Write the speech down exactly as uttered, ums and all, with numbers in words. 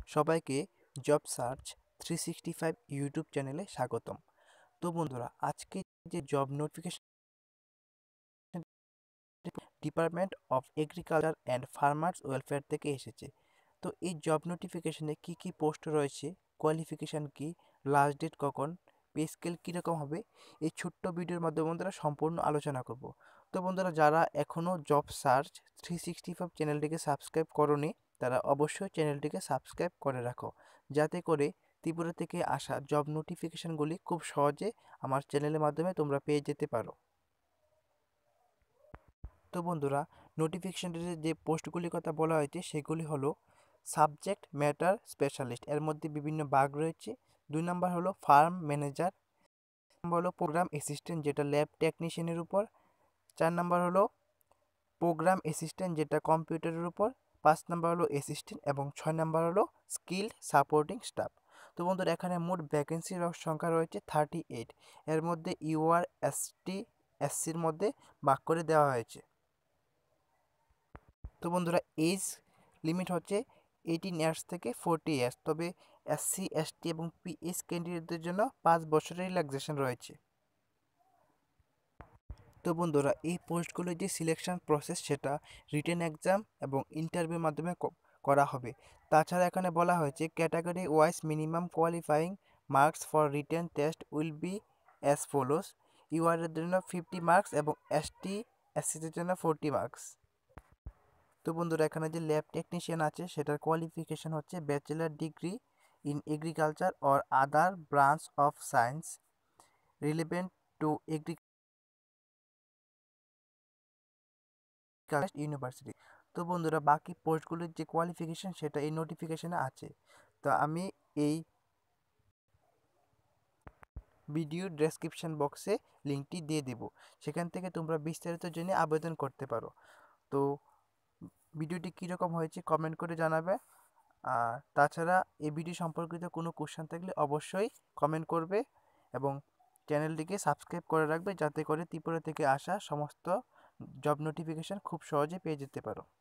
সবাইকে job search three sixty five YouTube চ্যানেলে স্বাগতম। তো বন্ধুরা, আজকে যে job notification department of agriculture and farmers welfare থেকে এসেছে। তো এই জব নোটিফিকেশনে কি কি পোস্ট রয়েছে, কোয়ালিফিকেশান কি, লাস্ট ডেট কখন, পে স্কেল কীরকম হবে, এই ছোট্ট ভিডিওর মাধ্যমে বন্ধুরা সম্পূর্ণ আলোচনা করব। তো বন্ধুরা, যারা এখনও job search three sixty five চ্যানেলটিকে সাবস্ক্রাইব করোনি, তারা অবশ্যই চ্যানেলটিকে সাবস্ক্রাইব করে রাখো, যাতে করে ত্রিপুরা থেকে আসা জব নোটিফিকেশানগুলি খুব সহজে আমার চ্যানেলের মাধ্যমে তোমরা পেয়ে যেতে পারো। তো বন্ধুরা, নোটিফিকেশানটিতে যে পোস্টগুলির কথা বলা হয়েছে সেগুলি হলো সাবজেক্ট ম্যাটার স্পেশালিস্ট, এর মধ্যে বিভিন্ন ভাগ রয়েছে। দুই নম্বর হলো ফার্ম ম্যানেজার, নম্বর হলো প্রোগ্রাম অ্যাসিস্ট্যান্ট, যেটা ল্যাব টেকনিশিয়ানের উপর। চার নম্বর হলো প্রোগ্রাম অ্যাসিস্ট্যান্ট, যেটা কম্পিউটারের উপর। পাঁচ নম্বর হলো অ্যাসিস্ট্যান্ট এবং ছয় নম্বর হলো স্কিল্ড সাপোর্টিং স্টাফ। তো বন্ধুরা, এখানে মোট ভ্যাকেন্সির সংখ্যা রয়েছে থার্টি এইট। এর মধ্যে ইউআর এসটি এসসির মধ্যে ভাগ করে দেওয়া হয়েছে। তো বন্ধুরা, এজ লিমিট হচ্ছে এইটিন ইয়ার্স থেকে ফোরটি ইয়ার্স, তবে এসসি এসটি এবং পিএইচ ক্যান্ডিডেটদের জন্য পাঁচ বছরের রিল্যাক্সেশন রয়েছে। তো বন্ধুরা, এই পোস্টগুলোর যে সিলেকশন প্রসেস সেটা রিটেন এক্সাম এবং ইন্টারভিউর মাধ্যমে করা হবে। তাছাড়া এখানে বলা হয়েছে category wise minimum qualifying marks for written test will be as follows. ইউআরের জন্য ফিফটি মার্কস এবং এসটি এসসিদের জন্য ফোরটি মার্কস। তো বন্ধুরা, এখানে যে ল্যাব টেকনিশিয়ান আছে সেটার কোয়ালিফিকেশন হচ্ছে bachelor degree in agriculture or other branch of science relevant to agriculture university. তো বন্ধুরা, বাকি পোস্টগুলির যে কোয়ালিফিকেশন সেটা এই নোটিফিকেশনে আছে। তো আমি এই ভিডিও ডেসক্রিপশন বক্সে লিঙ্কটি দিয়ে দেব, সেখান থেকে তোমরা বিস্তারিত জেনে আবেদন করতে পারো। তো ভিডিওটি কীরকম হয়েছে কমেন্ট করে জানাবে। আর তাছাড়া এই ভিডিও সম্পর্কিত কোনো কোশ্চেন থাকলে অবশ্যই কমেন্ট করবে এবং চ্যানেলটিকে সাবস্ক্রাইব করে রাখবে, যাতে করে ত্রিপুরা থেকে আসা সমস্ত জব নোটিফিকেশান খুব সহজে পেয়ে যেতে পারো।